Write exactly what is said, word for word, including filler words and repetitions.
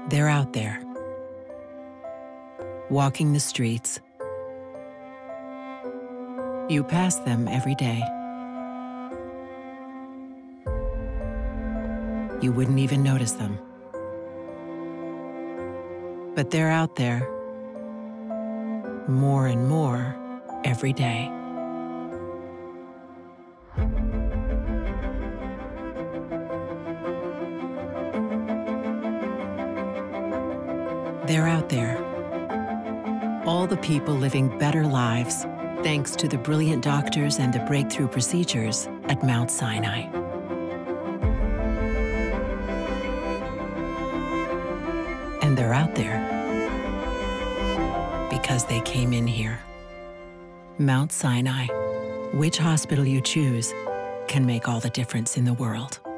They're out there, walking the streets. You pass them every day. You wouldn't even notice them. But they're out there, more and more every day. They're out there, all the people living better lives thanks to the brilliant doctors and the breakthrough procedures at Mount Sinai. And they're out there because they came in here. Mount Sinai, which hospital you choose can make all the difference in the world.